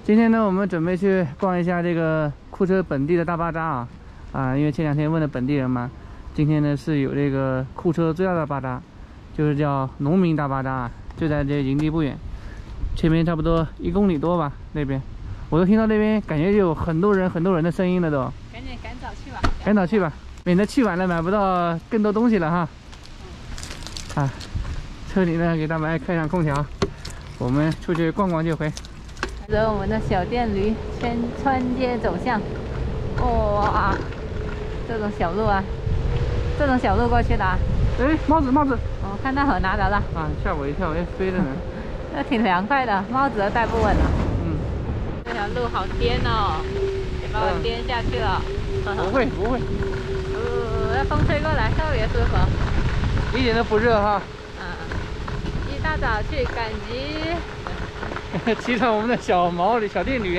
今天呢，我们准备去逛一下这个库车本地的大巴扎因为前2天问了本地人嘛，今天呢是有这个库车最大的巴扎，就是叫农民大巴扎，就在这营地不远，前面差不多1公里多吧。那边我都听到那边感觉有很多人的声音了都。 赶紧赶早去吧， 赶早去吧，免得去晚了买不到更多东西了哈。车里呢给大白开上空调，我们出去逛逛就回。 着我们的小电驴穿街走巷，哇，这种小路过去的。 哎，帽子！ 我看到很拿着了。 吓我一跳，飞着呢。 那挺凉快的，帽子都戴不稳了。这条路好颠哦，也把我颠下去了。 不会。 那风吹过来特别舒服， 一点都不热哈。 一大早去赶集。 骑上我们的小电驴，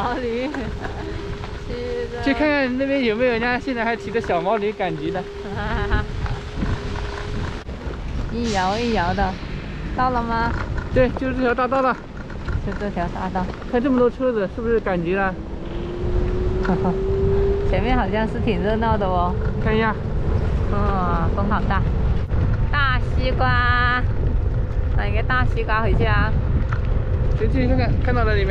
去看看那边有没有人家现在还骑着小毛驴赶集的。 一摇一摇的，到了吗？ 对，就是这条大道了。 就这条大道。 看这么多车子，是不是赶集了？ 前面好像是挺热闹的哦。 看一下。 风好大。大西瓜，买一个大西瓜回去啊。 先进去看看，看到了里面。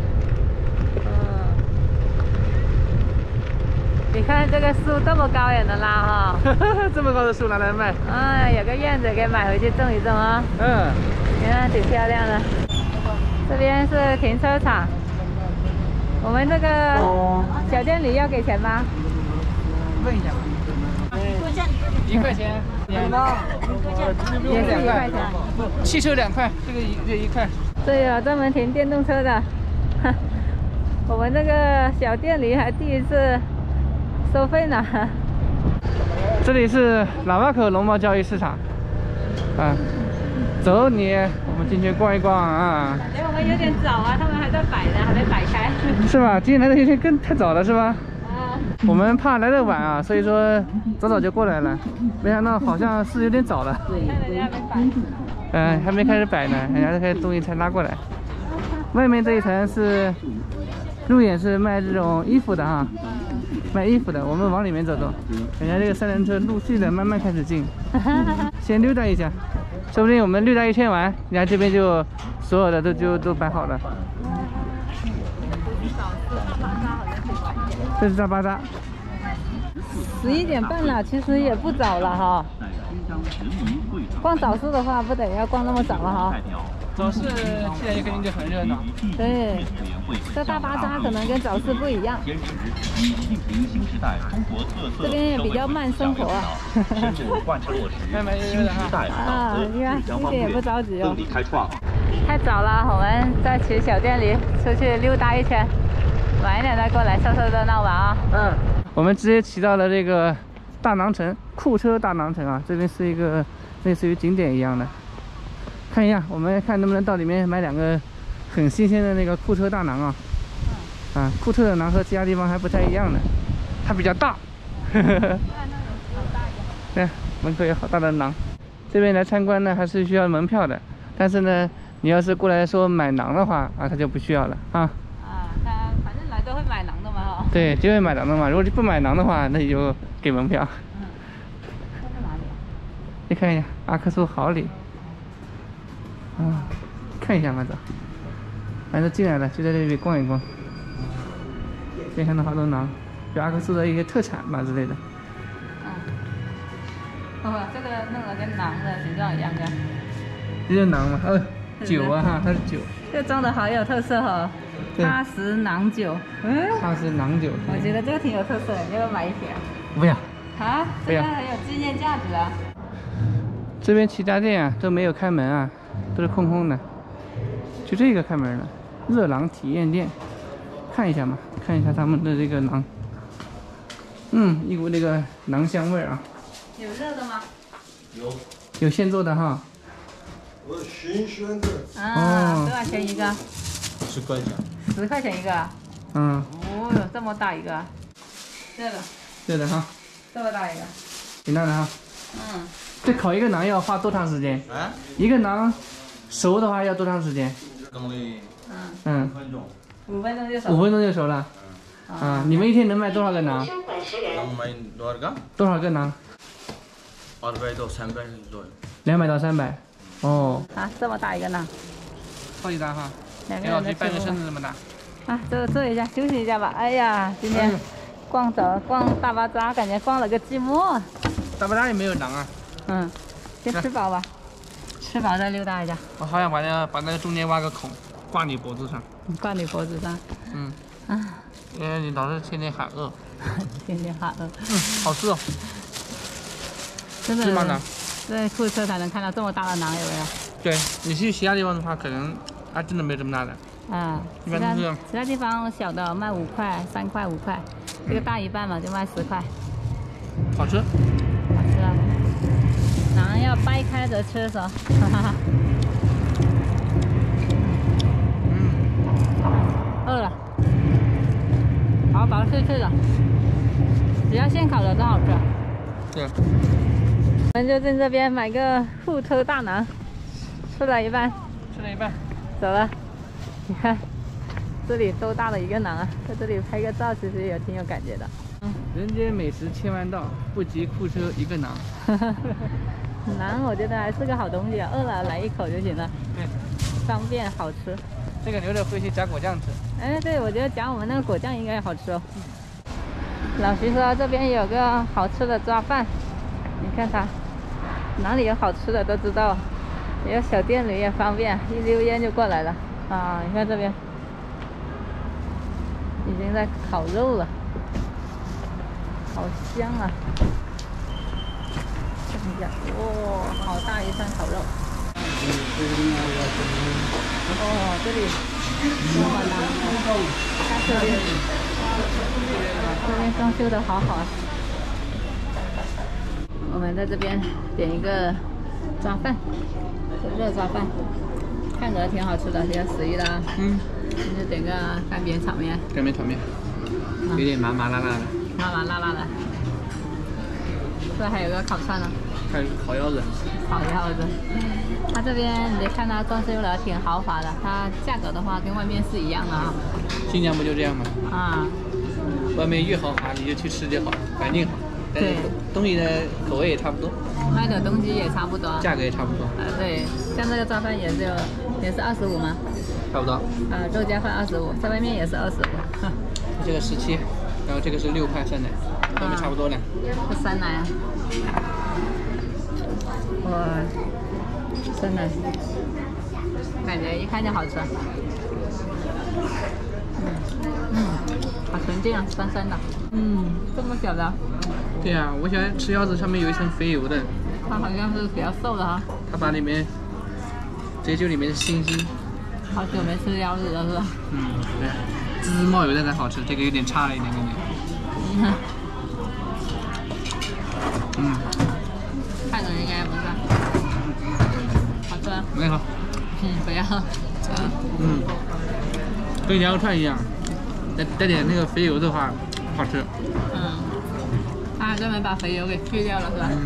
你看这个树这么高也能拉哈。 这么高的树拿来卖。 有个院子给买回去种一种啊。你看挺漂亮的。这边是停车场。我们这个小电驴要给钱吗？ 问一下吧。1块钱。也是 1块钱。 汽车2块，这个1块。 对呀，专门停电动车的。我们这个小电驴还第一次收费呢。 这里是喇叭口农贸交易市场。走，我们进去逛一逛啊。 我们有点早啊，他们还在摆呢，还没摆开。是吧？今天来的有点太早了，是吧？我们怕来的晚所以说早就过来了。没想到好像是有点早了。 对，人家没摆。 还没开始摆呢，人家开始东西才拉过来。外面这一层是路演，是卖这种衣服的卖衣服的。我们往里面走走，人家这个3轮车陆续的慢慢开始进。先溜达一下，说不定我们溜达一圈完，人家这边就所有的都摆好了。这是大巴扎。 11点半了，其实也不早了哈。逛早市的话，不得要逛那么早了哈。 早市现在肯定就很热闹。对， 这大巴扎可能跟早市不一样。这边也比较慢生活慢慢悠悠的哈。 你看一点也不着急哦。太早了，我们再骑小电驴出去溜达一圈，晚一点再过来凑热闹吧我们直接骑到了这个大囊城，库车大囊城这边是一个类似于景点一样的。看一下，我们看能不能到里面买2个很新鲜的那个库车大囊库车的囊和其他地方还不太一样的，它比较大。对，门口有好大的囊。这边来参观呢还是需要门票的，但是呢，你要是过来说买囊的话它就不需要了他反正来都会买囊的嘛对，就会买囊的嘛。如果不买囊的话，那你就给门票。 这是哪里？ 你看一下阿克苏豪里。看一下嘛，走。反正进来了，就在这里逛一逛。可以看到好多囊，有阿克苏的一些特产吧之类的。 这个弄得跟囊的形状一样的。 这是囊吗？酒它是酒。 这装的好有特色喀什囊酒。 喀什囊酒。 我觉得这个挺有特色的，你要不要买一瓶？ 不要。 这个很有纪念价值啊。 这边其他店都没有开门都是空空的，就这个开门了。热囊体验店，看一下嘛，看一下他们的这个囊。一股那个囊香味有热的吗？ 有现做的哈。 我新鲜的。 多少钱一个 ？10块钱。 10块钱一个。这么大一个。热的哈。这么大一个。 挺大的哈。这烤一个馕要花多长时间？一个馕熟的话要多长时间？ 等了 5分钟。 5分钟就熟。 5分钟就熟了。啊，你们一天能卖多少个馕？ 能卖多少个？ 多少个馕 200到300左右。 ？200到300。哦。 啊，这么大一个馕， 超级大哈！ 2个给老人的师半个吃不身子这么大。 啊，坐一下，休息一下吧。哎呀，今天逛大巴扎，感觉逛了个寂寞。 大巴扎也没有馕啊。 嗯，先吃饱吧，吃饱再溜达一下。 我好想把那个中间挖个孔，挂你脖子上。 挂你脖子上。 嗯。 啊， 因为你老是天天喊饿。 天天喊饿。 好吃哦。 真的。 芝麻馕。 在库车才能看到这么大的馕，有没有？ 对，你去其他地方的话，可能还真的没有这么大的。 啊， 一般都是其他地方小的卖5块、3块、5块，这个大一半嘛就卖10块。 好吃。 好吃啊！馕要掰开着吃噻，哈哈哈。饿了，好薄脆脆的，只要现烤的都好吃。 对。 我们就在这边买个户车大馕，吃了一半，走了。你看，这里多大的一个馕啊！在这里拍个照，其实也挺有感觉的。 人间美食千万道，不及库车一个馕。 馕我觉得还是个好东西啊，饿了来一口就行了。 对， 方便好吃。 这个留着回去加果酱吃。 哎，对，我觉得夹我们那个果酱应该好吃哦。老徐说这边有个好吃的抓饭，你看他哪里有好吃的都知道，也有小店里也方便，一溜烟就过来了。啊，你看这边已经在烤肉了，好香啊！看一下，哇，好大一串烤肉。哦，这里这么大，看这边装修的好好啊。我们在这边点一个抓饭，热抓饭，看着挺好吃的，挺有食欲的啊。 嗯。 那就点个干煸炒面。 干煸炒面，有点麻麻辣辣的。 麻麻辣辣的。这还有个烤串呢。 还有烤腰子。 烤腰子。它这边你看它装修的挺豪华的，它价格的话跟外面是一样的啊。 新疆不就这样吗？ 啊。 外面越豪华，你就去吃就好，环境好。 对。 东西的口味也差不多。 卖的东西也差不多。价格也差不多。 对，像这个抓饭也是25吗？ 差不多。 肉夹饭25，在外面也是25。 这个17，然后这个是6块酸奶，都差不多了。 这酸奶啊。哇，酸奶，感觉一看就好吃。好纯净啊，酸酸的。这么小的。 对啊，我喜欢吃腰子，上面有一层肥油的。 它好像是比较瘦的哈。 它把里面，直接就里面的星星。 好久没吃腰子了是吧？ 对，滋滋冒油的才好吃，这个有点差了一点感觉。 看着应该不是。好吃吗？ 没好。 不要。 跟羊肉串一样，带点那个肥油的话，好吃。 他还专门把肥油给去掉了是吧？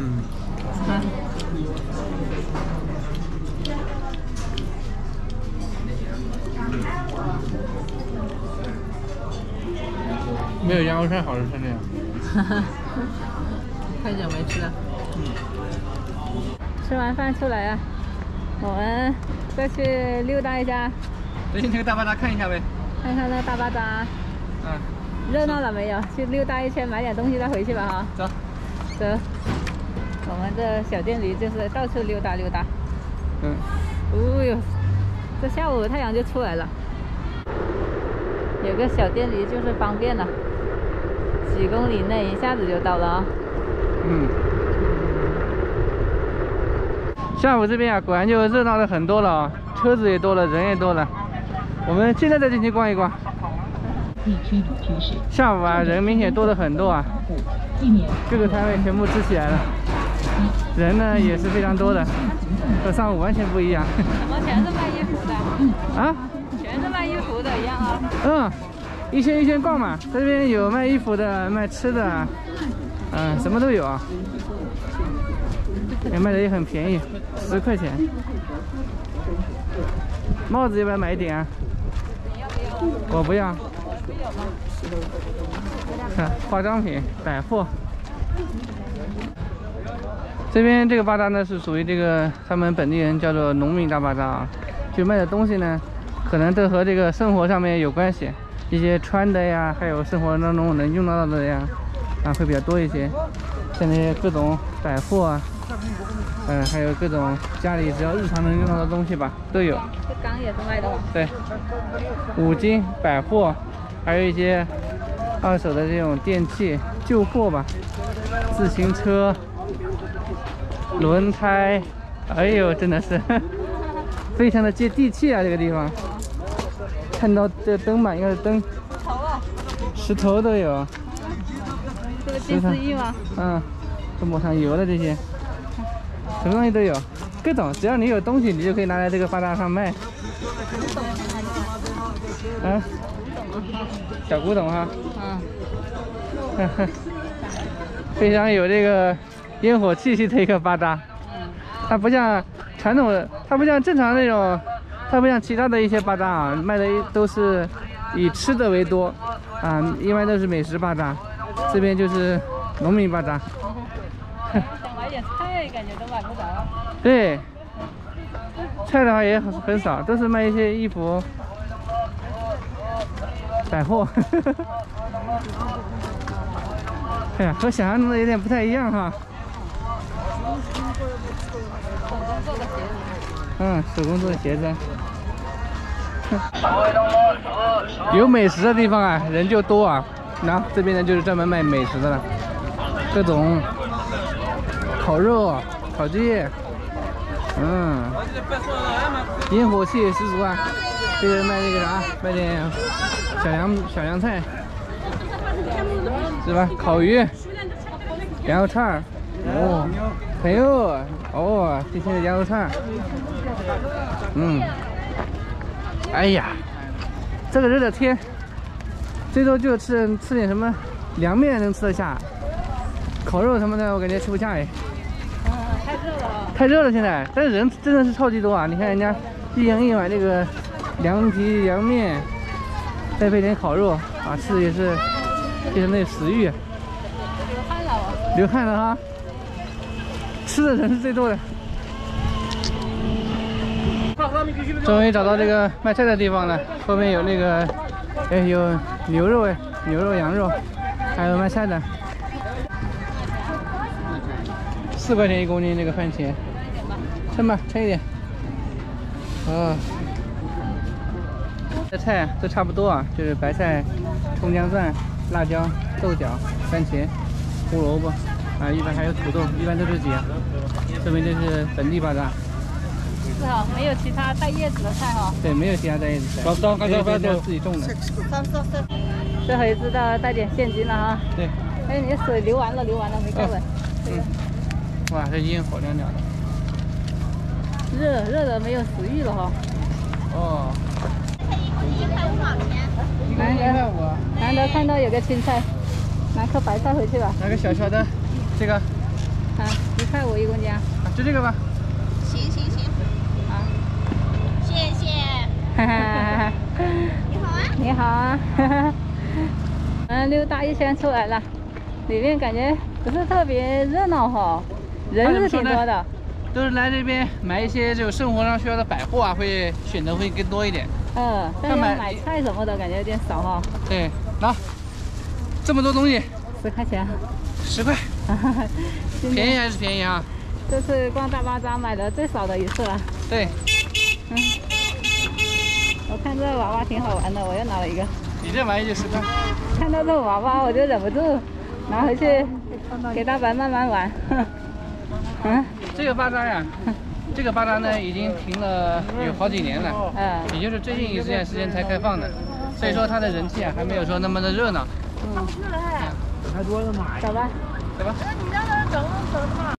没有羊肉串好吃成这样。 太久没吃了。吃完饭出来啊，我们再去溜达一下。 再去那个大巴扎看一下呗。 看看那大巴扎。热闹了没有？去溜达一圈，买点东西再回去吧哈。 走。 走。我们这小店里就是到处溜达溜达。哦哟，这下午太阳就出来了。有个小店里就是方便了，几公里内一下子就到了啊。 下午这边啊，果然就热闹了很多了啊，车子也多了，人也多了。我们现在再进去逛一逛。下午啊，人明显多了很多啊，各个摊位全部支起来了，人呢也是非常多的，和上午完全不一样。 怎么全是卖衣服的？ 啊？ 全是卖衣服的一样啊。 一圈一圈逛嘛，这边有卖衣服的，卖吃的，什么都有啊。也卖的也很便宜，10块钱。帽子要不要买一点啊？ 你要不要？ 我不要。看化妆品、百货。这边这个巴扎呢是属于这个他们本地人叫做农民大巴扎啊，就卖的东西呢，可能都和这个生活上面有关系，一些穿的呀，还有生活当中能用到的呀，会比较多一些。像那些各种百货啊，还有各种家里只要日常能用到的东西吧，都有。 这缸也是卖的吗？ 对，五金、百货，还有一些二手的这种电器、旧货吧，自行车、轮胎，哎呦，真的是非常的接地气啊！这个地方，看到这灯吧，应该是灯，石头都有。 这个近视仪吗？ 是抹上油的这些，什么东西都有，各种，只要你有东西，你就可以拿来这个巴扎上卖。小古董哈。非常有这个烟火气息的一个巴扎。它不像传统的，它不像正常那种，它不像其他的一些巴扎啊，卖的都是以吃的为多一般都是美食巴扎，这边就是农民巴扎。 想买点菜，感觉都买不着。 对，菜的话也很少，都是卖一些衣服、百货。哎呀，和想象中的有点不太一样哈。手工做的鞋子。有美食的地方啊，人就多啊。然后这边呢就是专门卖美食的了，各种烤肉、烤鸡，烟火气十足啊。这个卖那个啥，卖点小凉菜，是吧？烤鱼、羊肉串，还有今天的羊肉串，哎呀，这个热的天，最多就吃点什么凉面能吃得下，烤肉什么的我感觉吃不下哎。 太热了啊！ 太热了现在，但是人真的是超级多啊！你看人家一人一碗这个凉皮、凉面，再配点烤肉吃的也是非常的有食欲。 流汗了我。 流汗了哈，吃的人是最多的。终于找到这个卖菜的地方了，后面有那个，有牛肉、羊肉，还有卖菜的。4块钱1公斤这个番茄，称吧，称一点。这菜都差不多啊，就是白菜、葱姜蒜、辣椒、豆角、番茄、胡萝卜一般还有土豆，一般都是这些。这边就是本地巴扎。 是哈，没有其他带叶子的菜哈。 对，没有其他带叶子菜，都是自己种的。 这回知道带点现金了哈。 对。 哎，你的水流完了，没盖稳。 哇，这烟火亮亮的。 热的没有食欲了哈。难得看到有个青菜，拿颗白菜回去吧。 拿个小的，这个。 1块51公斤啊。 就这个吧。 行。谢谢。你好啊。 你好啊。溜达一圈出来了，里面感觉不是特别热闹哈，人是挺多的。 都是来这边买一些这种生活上需要的百货会选择会更多一点。 但是买菜什么的感觉有点少哈。对， 拿这么多东西 ，10块钱。 10块。便宜还是便宜啊？ 这是逛大巴扎买的最少的一次了。 对。 我看这个娃娃挺好玩的，我又拿了一个。 你这玩意就10块。 看到这个娃娃我就忍不住拿回去给大白慢慢玩。 这个巴扎呀，这个巴扎呢已经停了有好几年了，也就是最近一段时间才开放的，所以说它的人气还没有说那么的热闹。 走吧。 你让他走的嘛。